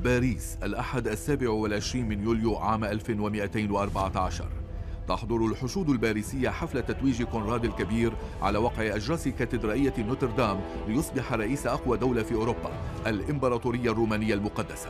باريس الأحد 27 من يوليو عام 1214. تحضر الحشود الباريسية حفل تتويج كونراد الكبير على وقع أجراس كاتدرائية نوتردام ليصبح رئيس أقوى دولة في أوروبا، الإمبراطورية الرومانية المقدسة.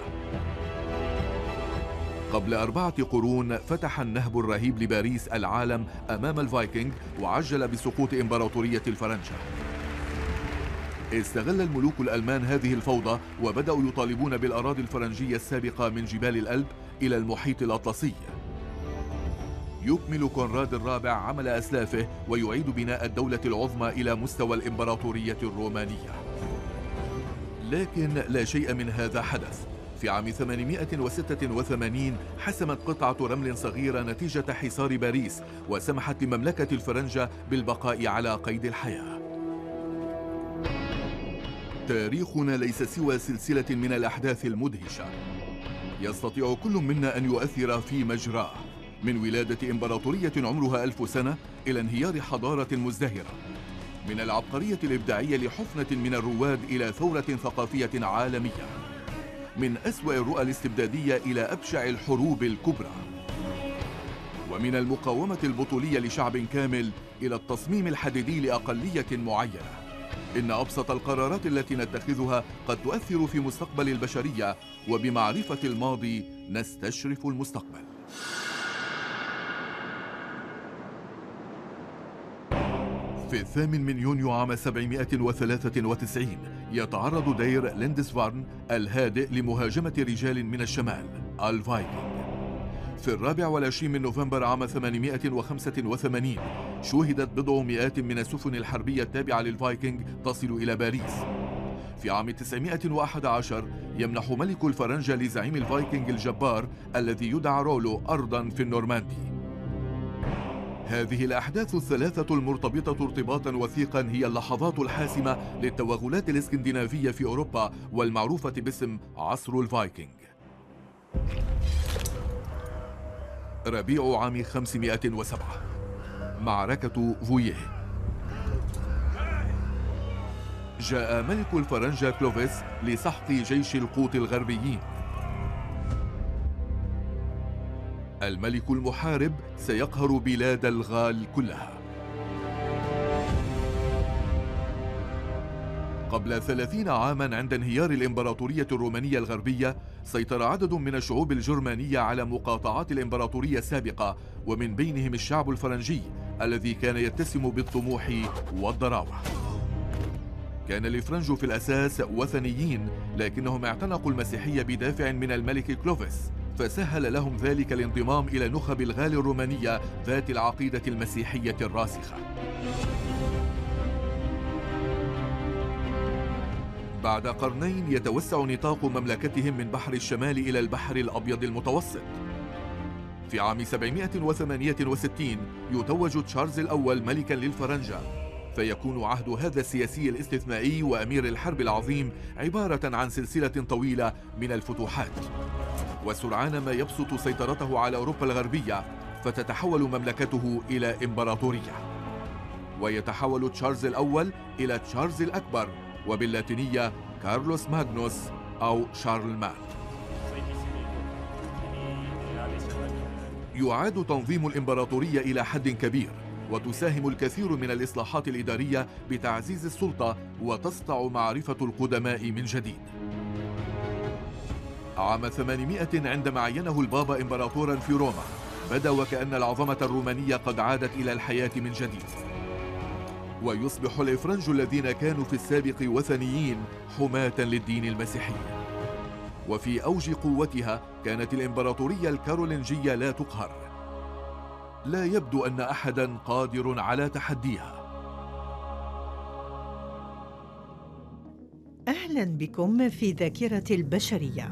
قبل 4 قرون فتح النهب الرهيب لباريس العالم أمام الفايكنج وعجل بسقوط إمبراطورية الفرنجة. استغل الملوك الألمان هذه الفوضى وبدأوا يطالبون بالأراضي الفرنجية السابقة من جبال الألب إلى المحيط الأطلسي. يكمل كونراد الرابع عمل أسلافه ويعيد بناء الدولة العظمى إلى مستوى الإمبراطورية الرومانية. لكن لا شيء من هذا حدث. في عام 886 حسمت قطعة رمل صغيرة نتيجة حصار باريس وسمحت لمملكة الفرنجة بالبقاء على قيد الحياة. تاريخنا ليس سوى سلسلة من الأحداث المدهشة يستطيع كل منا أن يؤثر في مجراه، من ولادة إمبراطورية عمرها 1000 سنة إلى انهيار حضارة مزدهرة، من العبقرية الإبداعية لحفنة من الرواد إلى ثورة ثقافية عالمية، من أسوأ الرؤى الاستبدادية إلى أبشع الحروب الكبرى، ومن المقاومة البطولية لشعب كامل إلى التصميم الحديدي لأقلية معينة. إن أبسط القرارات التي نتخذها قد تؤثر في مستقبل البشرية، وبمعرفة الماضي نستشرف المستقبل. في 8 يونيو عام 793 يتعرض دير ليندسفارن الهادئ لمهاجمة رجال من الشمال الفايكنج. في 24 نوفمبر عام 885 شوهدت بضع مئات من السفن الحربية التابعة للفايكنج تصل إلى باريس. في عام 911 يمنح ملك الفرنجة لزعيم الفايكنج الجبار الذي يدعى رولو أرضا في النورماندي. هذه الأحداث الثلاثة المرتبطة ارتباطا وثيقا هي اللحظات الحاسمة للتوغلات الإسكندنافية في أوروبا والمعروفة باسم عصر الفايكنج. ربيع عام 507 معركة فويه. جاء ملك الفرنجة كلوفيس لسحق جيش القوط الغربيين. الملك المحارب سيقهر بلاد الغال كلها. قبل 30 عاما عند انهيار الإمبراطورية الرومانية الغربية سيطر عدد من الشعوب الجرمانية على مقاطعات الإمبراطورية السابقة، ومن بينهم الشعب الفرنجي الذي كان يتسم بالطموح والضراوة. كان الفرنج في الأساس وثنيين، لكنهم اعتنقوا المسيحية بدافع من الملك كلوفيس، فسهل لهم ذلك الانضمام إلى نخب الغال الرومانية ذات العقيدة المسيحية الراسخة. بعد قرنين يتوسع نطاق مملكتهم من بحر الشمال إلى البحر الأبيض المتوسط. في عام 768 يتوج تشارلز الأول ملكا للفرنجة، فيكون عهد هذا السياسي الاستثنائي وأمير الحرب العظيم عبارة عن سلسلة طويلة من الفتوحات. وسرعان ما يبسط سيطرته على أوروبا الغربية، فتتحول مملكته إلى إمبراطورية، ويتحول تشارلز الأول إلى تشارلز الأكبر، وباللاتينية كارلوس ماغنوس أو شارلمان. يعاد تنظيم الإمبراطورية إلى حد كبير، وتساهم الكثير من الإصلاحات الإدارية بتعزيز السلطة، وتسطع معرفة القدماء من جديد. عام 800 عندما عينه البابا إمبراطورا في روما بدا وكأن العظمة الرومانية قد عادت إلى الحياة من جديد، ويصبح الإفرنج الذين كانوا في السابق وثنيين حماة للدين المسيحي. وفي أوج قوتها كانت الإمبراطورية الكارولينجية لا تقهر. لا يبدو أن أحدا قادر على تحديها. أهلا بكم في ذاكرة البشرية.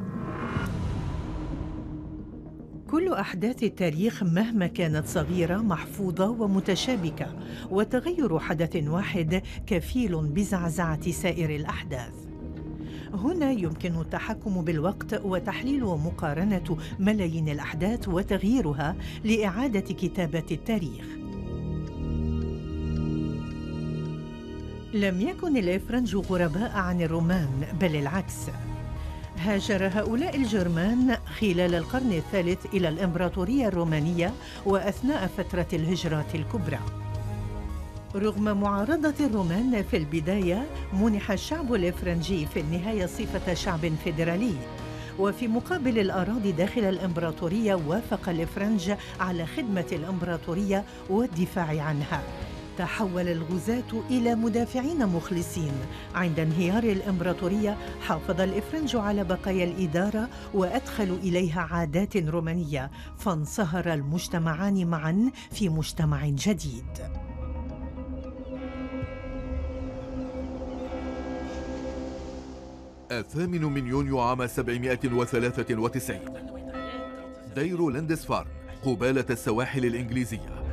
كل أحداث التاريخ مهما كانت صغيرة محفوظة ومتشابكة، وتغير حدث واحد كفيل بزعزعة سائر الأحداث. هنا يمكن التحكم بالوقت وتحليل ومقارنة ملايين الأحداث وتغييرها لإعادة كتابة التاريخ. لم يكن الإفرنج غرباء عن الرومان، بل العكس. هاجر هؤلاء الجرمان خلال القرن الثالث إلى الإمبراطورية الرومانية وأثناء فترة الهجرة الكبرى. رغم معارضة الرومان في البداية، منح الشعب الإفرنجي في النهاية صفة شعب فيدرالي، وفي مقابل الأراضي داخل الإمبراطورية وافق الإفرنج على خدمة الإمبراطورية والدفاع عنها. تحول الغزاة إلى مدافعين مخلصين. عند انهيار الإمبراطورية حافظ الإفرنج على بقايا الإدارة وأدخلوا إليها عادات رومانية، فانصهر المجتمعان معا في مجتمع جديد. 8 يونيو عام 793 دير لندسفارن قبالة السواحل الإنجليزية.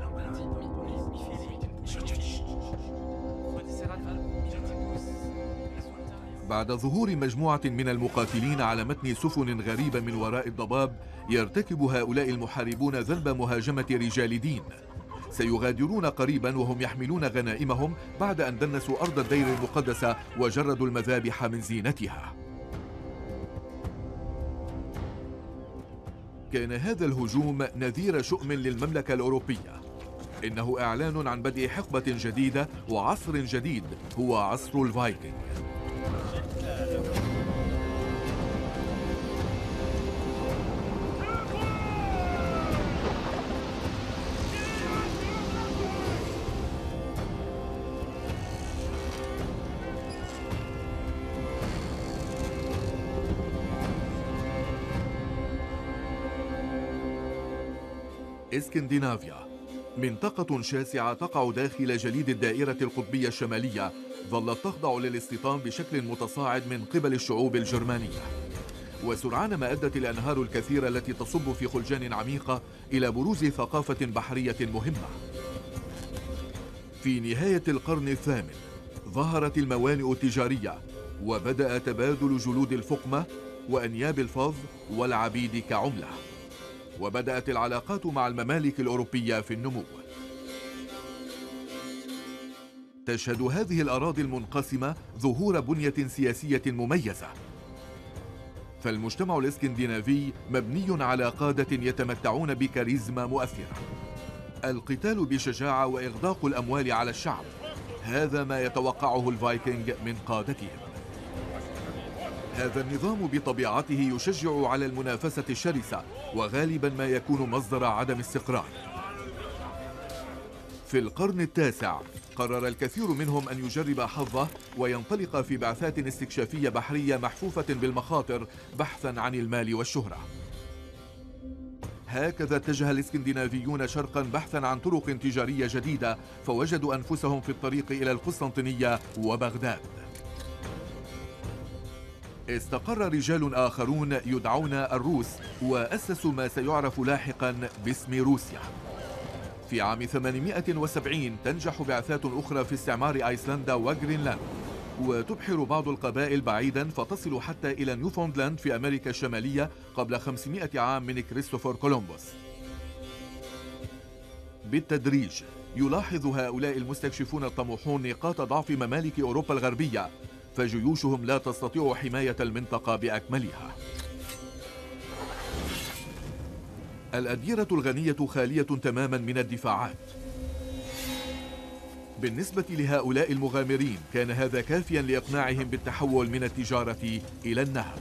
بعد ظهور مجموعة من المقاتلين على متن سفن غريبة من وراء الضباب، يرتكب هؤلاء المحاربون ذنب مهاجمة رجال دين. سيغادرون قريبا وهم يحملون غنائمهم بعد أن دنسوا أرض الدير المقدسة وجردوا المذابح من زينتها. كان هذا الهجوم نذير شؤم للمملكة الأوروبية. إنه إعلان عن بدء حقبة جديدة وعصر جديد هو عصر الفايكنج. اسكندنافيا منطقة شاسعة تقع داخل جليد الدائرة القطبية الشمالية، ظلت تخضع للاستيطان بشكل متصاعد من قبل الشعوب الجرمانية. وسرعان ما أدت الأنهار الكثيرة التي تصب في خلجان عميقة إلى بروز ثقافة بحرية مهمة. في نهاية القرن الثامن ظهرت الموانئ التجارية، وبدأ تبادل جلود الفقمة وأنياب الفض والعبيد كعملة، وبدأت العلاقات مع الممالك الأوروبية في النمو. تشهد هذه الأراضي المنقسمة ظهور بنية سياسية مميزة، فالمجتمع الاسكندنافي مبني على قادة يتمتعون بكاريزما مؤثرة. القتال بشجاعة وإغداق الأموال على الشعب، هذا ما يتوقعه الفايكنج من قادتهم. هذا النظام بطبيعته يشجع على المنافسة الشرسة، وغالبا ما يكون مصدر عدم استقرار. في القرن التاسع قرر الكثير منهم أن يجرب حظه وينطلق في بعثات استكشافية بحرية محفوفة بالمخاطر بحثا عن المال والشهرة. هكذا اتجه الاسكندنافيون شرقا بحثا عن طرق تجارية جديدة، فوجدوا أنفسهم في الطريق إلى القسطنطينية وبغداد. استقر رجال آخرون يدعون الروس وأسسوا ما سيعرف لاحقا باسم روسيا. في عام 870 تنجح بعثات أخرى في استعمار أيسلندا وغرينلاند، وتبحر بعض القبائل بعيدا فتصل حتى إلى نيوفوندلاند في أمريكا الشمالية قبل 500 عام من كريستوفر كولومبوس. بالتدريج يلاحظ هؤلاء المستكشفون الطموحون نقاط ضعف ممالك أوروبا الغربية، فجيوشهم لا تستطيع حماية المنطقة بأكملها. الأديرة الغنية خالية تماما من الدفاعات. بالنسبة لهؤلاء المغامرين كان هذا كافيا لإقناعهم بالتحول من التجارة إلى النهب.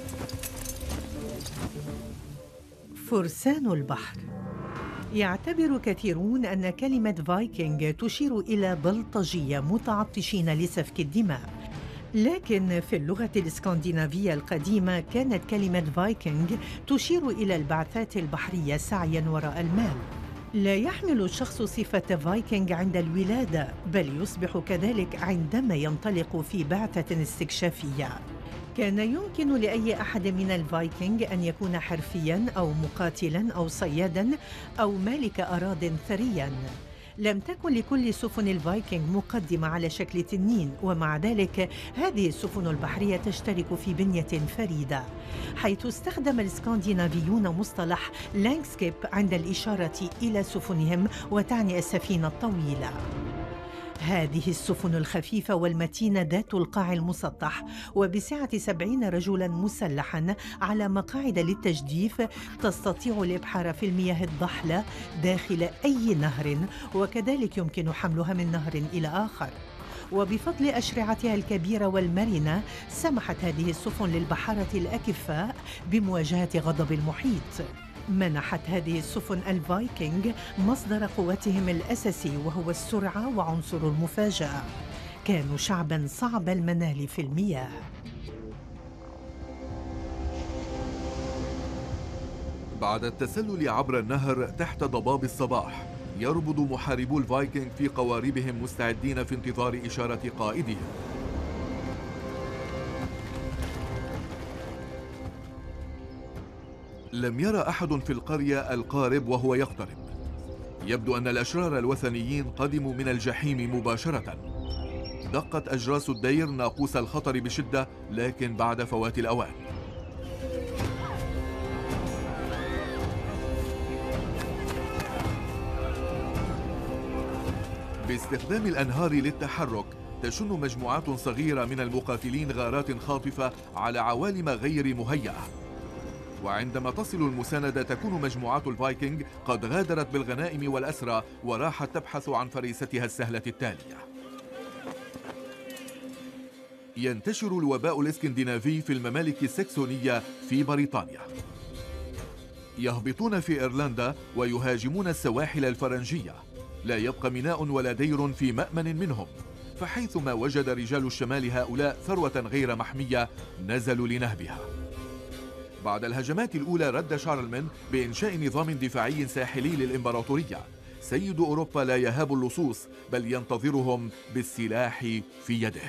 فرسان البحر. يعتبر كثيرون أن كلمة فايكنج تشير إلى بلطجية متعطشين لسفك الدماء، لكن في اللغة الإسكندنافية القديمة كانت كلمة فايكنج تشير إلى البعثات البحرية سعياً وراء المال. لا يحمل الشخص صفة فايكنج عند الولادة، بل يصبح كذلك عندما ينطلق في بعثة استكشافية. كان يمكن لأي أحد من الفايكنج أن يكون حرفياً أو مقاتلاً أو صياداً أو مالك أراضٍ ثرياً. لم تكن لكل سفن الفايكنج مقدمة على شكل تنين، ومع ذلك هذه السفن البحرية تشترك في بنية فريدة، حيث استخدم الاسكندنافيون مصطلح لانغسكيب عند الإشارة إلى سفنهم وتعني السفينة الطويلة. هذه السفن الخفيفة والمتينة ذات القاع المسطح وبسعة 70 رجلاً مسلحاً على مقاعد للتجديف تستطيع الإبحار في المياه الضحلة داخل أي نهر، وكذلك يمكن حملها من نهر إلى آخر. وبفضل أشرعتها الكبيرة والمرنة سمحت هذه السفن للبحارة الأكفاء بمواجهة غضب المحيط. منحت هذه السفن الفايكنج مصدر قوتهم الأساسي وهو السرعة وعنصر المفاجأة. كانوا شعباً صعب المنال في المياه. بعد التسلل عبر النهر تحت ضباب الصباح، يربض محاربو الفايكنج في قواربهم مستعدين في انتظار إشارة قائدهم. لم يرى أحد في القرية القارب وهو يقترب. يبدو أن الأشرار الوثنيين قدموا من الجحيم مباشرة. دقت أجراس الدير ناقوس الخطر بشدة، لكن بعد فوات الأوان. باستخدام الأنهار للتحرك، تشن مجموعات صغيرة من المقاتلين غارات خاطفة على عوالم غير مهيئة. وعندما تصل المساندة تكون مجموعات الفايكنج قد غادرت بالغنائم والأسرى وراحت تبحث عن فريستها السهلة التالية. ينتشر الوباء الاسكندنافي في الممالك السكسونية في بريطانيا. يهبطون في إيرلندا ويهاجمون السواحل الفرنجية. لا يبقى ميناء ولا دير في مأمن منهم، فحيثما وجد رجال الشمال هؤلاء ثروة غير محمية نزلوا لنهبها. بعد الهجمات الأولى رد شارلمان بإنشاء نظام دفاعي ساحلي للإمبراطورية. سيد أوروبا لا يهاب اللصوص، بل ينتظرهم بالسلاح في يده.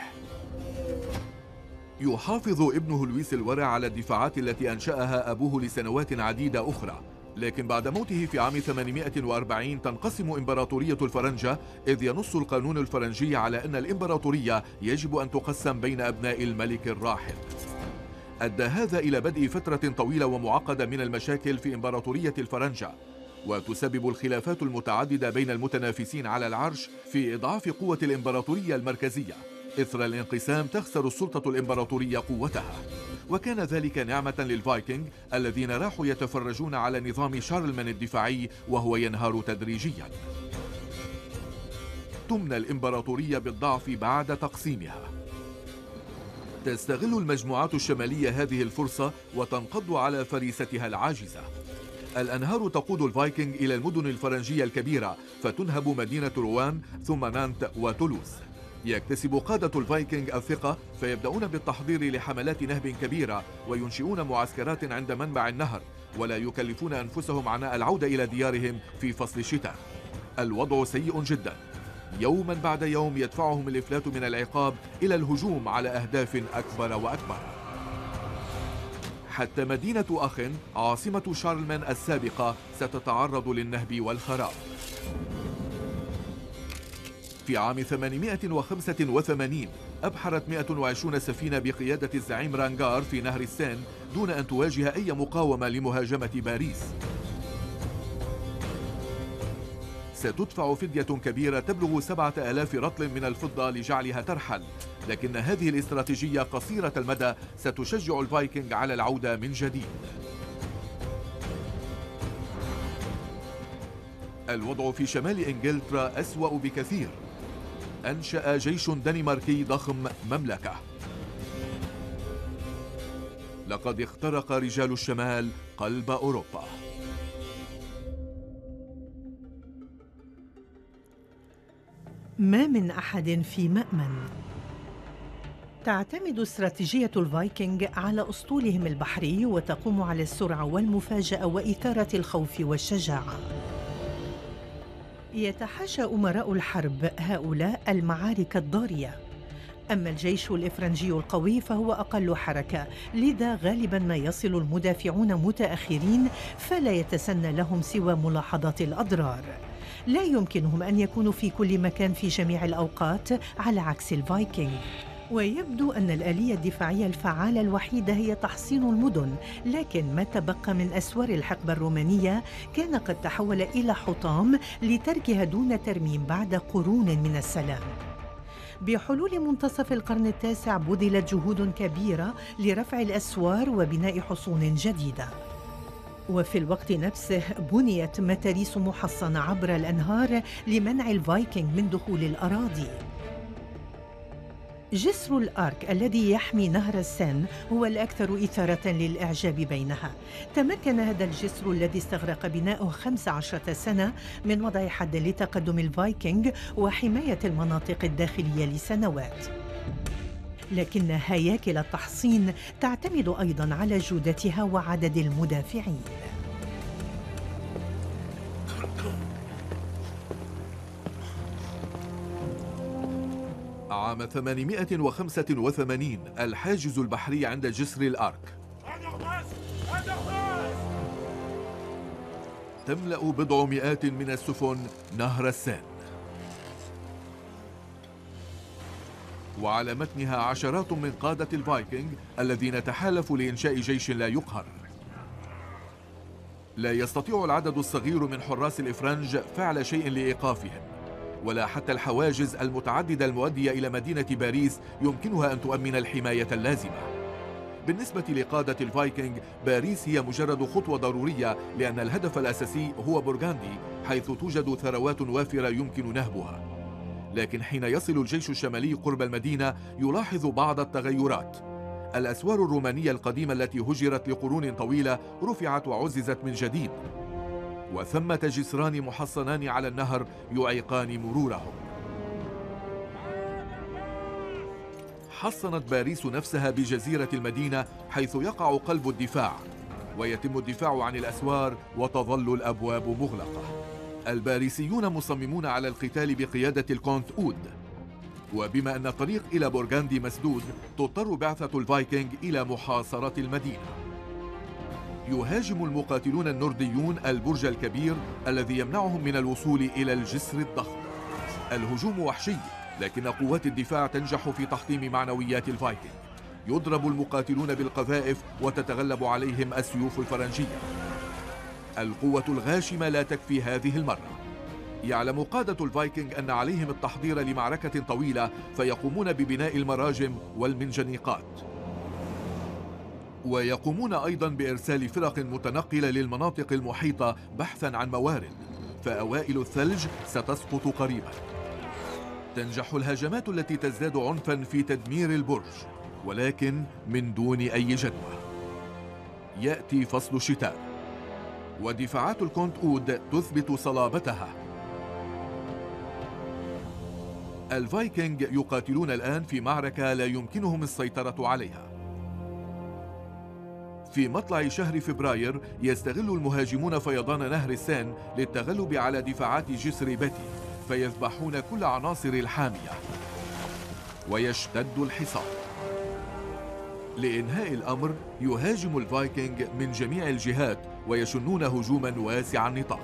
يحافظ ابنه لويس الورع على الدفاعات التي أنشأها أبوه لسنوات عديدة أخرى، لكن بعد موته في عام 840 تنقسم إمبراطورية الفرنجة، إذ ينص القانون الفرنجي على أن الإمبراطورية يجب أن تقسم بين أبناء الملك الراحل. أدى هذا إلى بدء فترة طويلة ومعقدة من المشاكل في إمبراطورية الفرنجة، وتسبب الخلافات المتعددة بين المتنافسين على العرش في إضعاف قوة الإمبراطورية المركزية. إثر الانقسام تخسر السلطة الإمبراطورية قوتها، وكان ذلك نعمة للفايكنج الذين راحوا يتفرجون على نظام شارلمان الدفاعي وهو ينهار تدريجيا. تمنى الإمبراطورية بالضعف بعد تقسيمها. تستغل المجموعات الشمالية هذه الفرصة وتنقض على فريستها العاجزة. الأنهار تقود الفايكنج إلى المدن الفرنجية الكبيرة، فتنهب مدينة روان ثم نانت وتولوز. يكتسب قادة الفايكنج الثقة، فيبدأون بالتحضير لحملات نهب كبيرة، وينشئون معسكرات عند منبع النهر، ولا يكلفون أنفسهم عناء العودة إلى ديارهم في فصل الشتاء. الوضع سيء جدا. يوما بعد يوم يدفعهم الإفلات من العقاب إلى الهجوم على أهداف أكبر وأكبر، حتى مدينة أخن عاصمة شارلمان السابقة ستتعرض للنهب والخراب. في عام 885 أبحرت 120 سفينة بقيادة الزعيم رانغار في نهر السين دون أن تواجه أي مقاومة لمهاجمة باريس. ستدفع فدية كبيرة تبلغ 7000 رطل من الفضة لجعلها ترحل، لكن هذه الاستراتيجية قصيرة المدى ستشجع الفايكنج على العودة من جديد. الوضع في شمال إنجلترا أسوأ بكثير. أنشأ جيش دنماركي ضخم مملكة. لقد اخترق رجال الشمال قلب أوروبا. ما من أحد في مأمن. تعتمد استراتيجية الفايكنج على أسطولهم البحري، وتقوم على السرعة والمفاجأة وإثارة الخوف والشجاعة. يتحاشى أمراء الحرب هؤلاء المعارك الضارية. أما الجيش الإفرنجي القوي فهو أقل حركة، لذا غالباً ما يصل المدافعون متأخرين، فلا يتسنى لهم سوى ملاحظة الأضرار. لا يمكنهم أن يكونوا في كل مكان في جميع الأوقات على عكس الفايكنج. ويبدو أن الآلية الدفاعية الفعالة الوحيدة هي تحصين المدن، لكن ما تبقى من أسوار الحقبة الرومانية كان قد تحول إلى حطام لتركها دون ترميم بعد قرون من السلام. بحلول منتصف القرن التاسع بذلت جهود كبيرة لرفع الأسوار وبناء حصون جديدة، وفي الوقت نفسه بنيت متاريس محصنة عبر الأنهار لمنع الفايكنج من دخول الأراضي. جسر الأرك الذي يحمي نهر السن هو الأكثر إثارة للإعجاب بينها. تمكن هذا الجسر الذي استغرق بناؤه 15 سنة من وضع حد لتقدم الفايكنج وحماية المناطق الداخلية لسنوات، لكن هياكل التحصين تعتمد أيضاً على جودتها وعدد المدافعين. عام 885 الحاجز البحري عند جسر الأرك تملأ بضع مئات من السفن نهر السين، وعلى متنها عشرات من قادة الفايكنج الذين تحالفوا لإنشاء جيش لا يقهر. لا يستطيع العدد الصغير من حراس الإفرنج فعل شيء لإيقافهم، ولا حتى الحواجز المتعددة المؤدية إلى مدينة باريس يمكنها أن تؤمن الحماية اللازمة. بالنسبة لقادة الفايكنج، باريس هي مجرد خطوة ضرورية، لأن الهدف الأساسي هو بورغاندي، حيث توجد ثروات وافرة يمكن نهبها. لكن حين يصل الجيش الشمالي قرب المدينة يلاحظ بعض التغيرات. الأسوار الرومانية القديمة التي هجرت لقرون طويلة رفعت وعززت من جديد، وثمة جسران محصنان على النهر يعيقان مرورهم. حصنت باريس نفسها بجزيرة المدينة حيث يقع قلب الدفاع، ويتم الدفاع عن الأسوار وتظل الأبواب مغلقة. الباريسيون مصممون على القتال بقيادة الكونت أود، وبما أن الطريق إلى بورغاندي مسدود تضطر بعثة الفايكنج إلى محاصرة المدينة. يهاجم المقاتلون النورديون البرج الكبير الذي يمنعهم من الوصول إلى الجسر الضخم. الهجوم وحشي، لكن قوات الدفاع تنجح في تحطيم معنويات الفايكنج. يضرب المقاتلون بالقذائف وتتغلب عليهم السيوف الفرنجية. القوة الغاشمة لا تكفي هذه المرة. يعلم قادة الفايكنج أن عليهم التحضير لمعركة طويلة، فيقومون ببناء المراجم والمنجنيقات، ويقومون أيضا بإرسال فرق متنقلة للمناطق المحيطة بحثا عن موارد، فأوائل الثلج ستسقط قريبا. تنجح الهجمات التي تزداد عنفا في تدمير البرج، ولكن من دون أي جدوى. يأتي فصل الشتاء، ودفاعات الكونت أود تثبت صلابتها. الفايكنج يقاتلون الآن في معركة لا يمكنهم السيطرة عليها. في مطلع شهر فبراير يستغل المهاجمون فيضان نهر السين للتغلب على دفاعات جسر بيتي، فيذبحون كل عناصر الحامية ويشتد الحصار. لإنهاء الأمر يهاجم الفايكنج من جميع الجهات ويشنون هجوما واسع النطاق.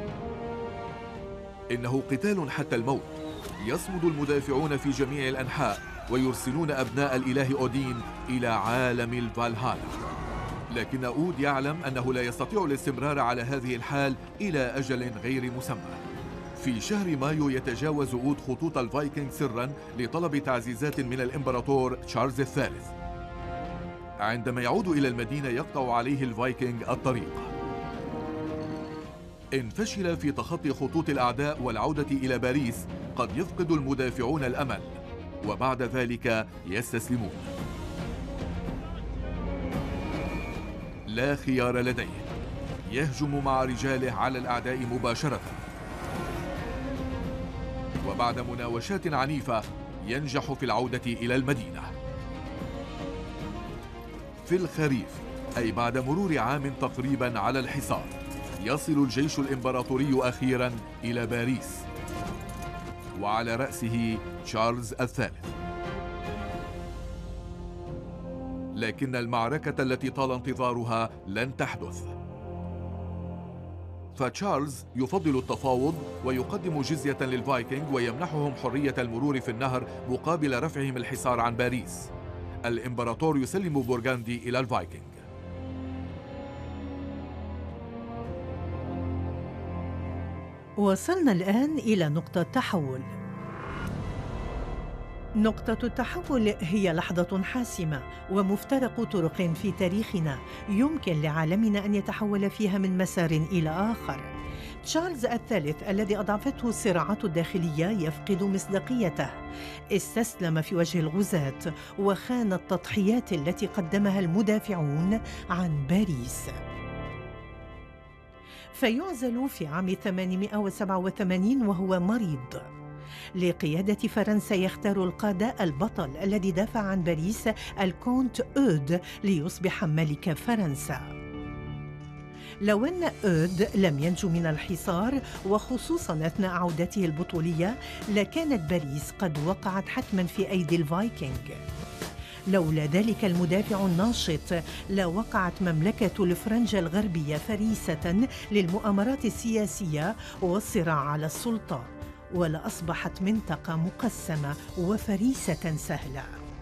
إنه قتال حتى الموت. يصمد المدافعون في جميع الأنحاء ويرسلون أبناء الإله أودين إلى عالم الفالهالا، لكن أود يعلم أنه لا يستطيع الاستمرار على هذه الحال إلى أجل غير مسمى. في شهر مايو يتجاوز أود خطوط الفايكنج سرا لطلب تعزيزات من الإمبراطور تشارلز الثالث. عندما يعود إلى المدينة يقطع عليه الفايكنج الطريق. إن فشل في تخطي خطوط الأعداء والعودة إلى باريس قد يفقد المدافعون الأمل، وبعد ذلك يستسلمون. لا خيار لديه، يهجم مع رجاله على الأعداء مباشرة، وبعد مناوشات عنيفة ينجح في العودة إلى المدينة. في الخريف، أي بعد مرور عام تقريبا على الحصار، يصل الجيش الإمبراطوري أخيرا إلى باريس، وعلى رأسه تشارلز الثالث. لكن المعركة التي طال انتظارها لن تحدث. فتشارلز يفضل التفاوض ويقدم جزية للفايكنج ويمنحهم حرية المرور في النهر مقابل رفعهم الحصار عن باريس. الإمبراطور يسلم بورغاندي إلى الفايكنج. وصلنا الآن إلى نقطة تحول. نقطة التحول هي لحظة حاسمة ومفترق طرق في تاريخنا يمكن لعالمنا أن يتحول فيها من مسار إلى آخر. تشارلز الثالث الذي أضعفته الصراعات الداخلية يفقد مصداقيته، استسلم في وجه الغزاة وخان التضحيات التي قدمها المدافعون عن باريس. فيعزل في عام 887 وهو مريض. لقيادة فرنسا يختار القادة البطل الذي دافع عن باريس الكونت أود ليصبح ملك فرنسا. لو أن أود لم ينجو من الحصار وخصوصاً أثناء عودته البطولية لكانت باريس قد وقعت حتماً في أيدي الفايكنج. لولا ذلك المدافع الناشط لوقعت مملكة الفرنجة الغربية فريسة للمؤامرات السياسية والصراع على السلطة، ولأصبحت منطقة مقسمة وفريسة سهلة.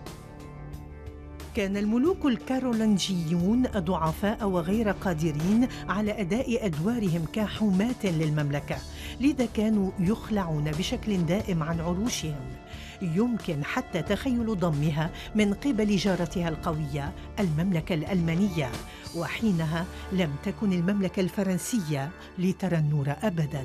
كان الملوك الكارولنجيون ضعفاء وغير قادرين على أداء أدوارهم كحماة للمملكة، لذا كانوا يخلعون بشكل دائم عن عروشهم. يمكن حتى تخيل ضمها من قبل جارتها القوية المملكة الألمانية، وحينها لم تكن المملكة الفرنسية لترى النور أبداً.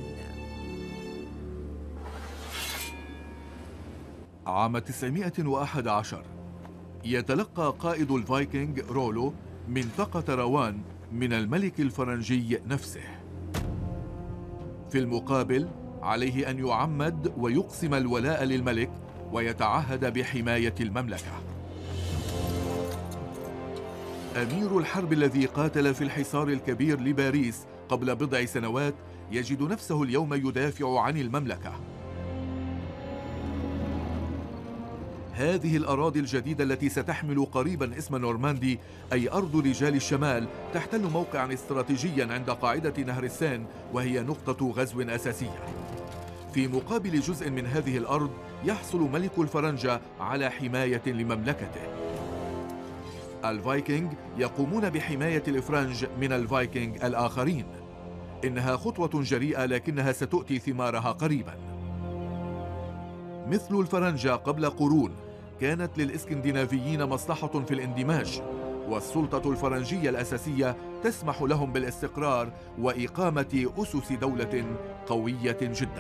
عام 911 يتلقى قائد الفايكنج رولو منطقة روان من الملك الفرنجي نفسه. في المقابل عليه أن يعمد ويقسم الولاء للملك ويتعهد بحماية المملكة. أمير الحرب الذي قاتل في الحصار الكبير لباريس قبل بضع سنوات يجد نفسه اليوم يدافع عن المملكة. هذه الأراضي الجديدة التي ستحمل قريبا اسم نورماندي أي أرض رجال الشمال تحتل موقعا استراتيجيا عند قاعدة نهر السين، وهي نقطة غزو أساسية. في مقابل جزء من هذه الأرض يحصل ملك الفرنجة على حماية لمملكته. الفايكنج يقومون بحماية الفرنج من الفايكنج الآخرين. إنها خطوة جريئة لكنها ستؤتي ثمارها قريبا. مثل الفرنجة قبل قرون كانت للإسكندنافيين مصلحة في الاندماج، والسلطة الفرنجية الأساسية تسمح لهم بالاستقرار وإقامة أسس دولة قوية جدا.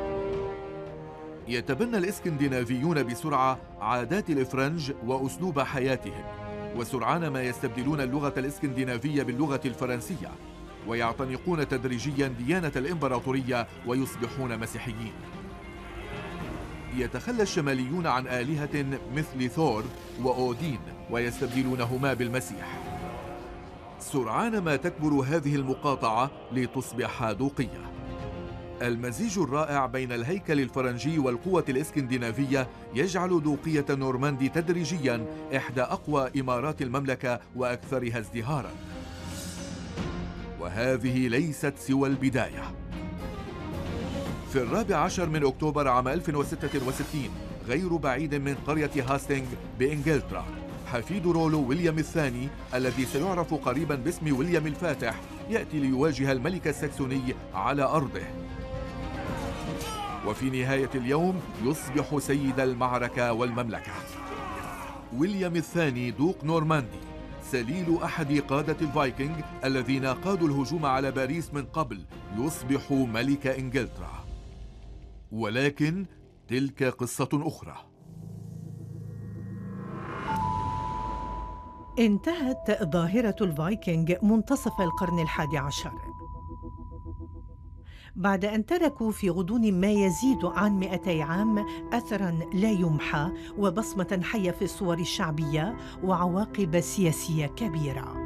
يتبنى الإسكندنافيون بسرعة عادات الفرنج وأسلوب حياتهم، وسرعان ما يستبدلون اللغة الإسكندنافية باللغة الفرنسية، ويعتنقون تدريجيا ديانة الإمبراطورية ويصبحون مسيحيين. يتخلى الشماليون عن آلهة مثل ثور وأودين ويستبدلونهما بالمسيح. سرعان ما تكبر هذه المقاطعة لتصبح دوقية. المزيج الرائع بين الهيكل الفرنجي والقوة الإسكندنافية يجعل دوقية نورماندي تدريجيا إحدى أقوى إمارات المملكة وأكثرها ازدهارا. وهذه ليست سوى البداية. في 14 من أكتوبر عام 1066 غير بعيد من قرية هاستينغ بإنجلترا، حفيد رولو ويليام الثاني الذي سيعرف قريبا باسم ويليام الفاتح يأتي ليواجه الملك السكسوني على أرضه. وفي نهاية اليوم يصبح سيد المعركة والمملكة. ويليام الثاني دوق نورماندي سليل أحد قادة الفايكنج الذين قادوا الهجوم على باريس من قبل يصبح ملك إنجلترا. ولكن تلك قصة أخرى. انتهت ظاهرة الفايكنج منتصف القرن ال11 بعد أن تركوا في غضون ما يزيد عن 200 عام أثراً لا يمحى وبصمة حية في الصور الشعبية وعواقب سياسية كبيرة.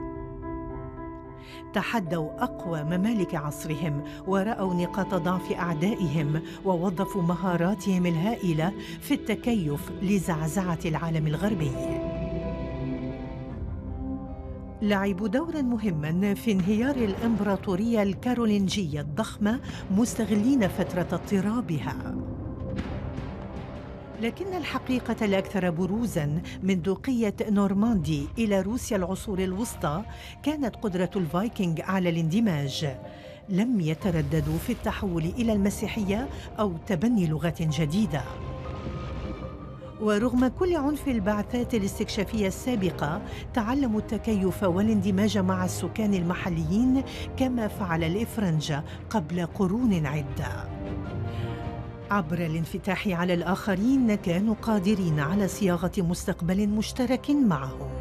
تحدوا أقوى ممالك عصرهم ورأوا نقاط ضعف أعدائهم ووظفوا مهاراتهم الهائلة في التكيف لزعزعة العالم الغربي. لعبوا دورا مهما في انهيار الإمبراطورية الكارولينجية الضخمة، مستغلين فترة اضطرابها. لكن الحقيقة الأكثر بروزاً من دوقية نورماندي إلى روسيا العصور الوسطى كانت قدرة الفايكنج على الاندماج. لم يترددوا في التحول إلى المسيحية أو تبني لغة جديدة. ورغم كل عنف البعثات الاستكشافية السابقة، تعلموا التكيف والاندماج مع السكان المحليين كما فعل الإفرنج قبل قرون عدة. عبر الانفتاح على الآخرين كانوا قادرين على صياغة مستقبل مشترك معهم.